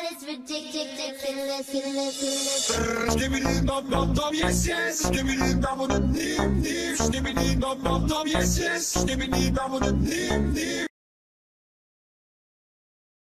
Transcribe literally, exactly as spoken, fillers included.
is ridiculous, ridiculous. Skibidi dum dum dum, yes yes. Skibidi dum dum dim dim. Skibidi dum dum dum, yes yes. Skibidi dum dum dim dim.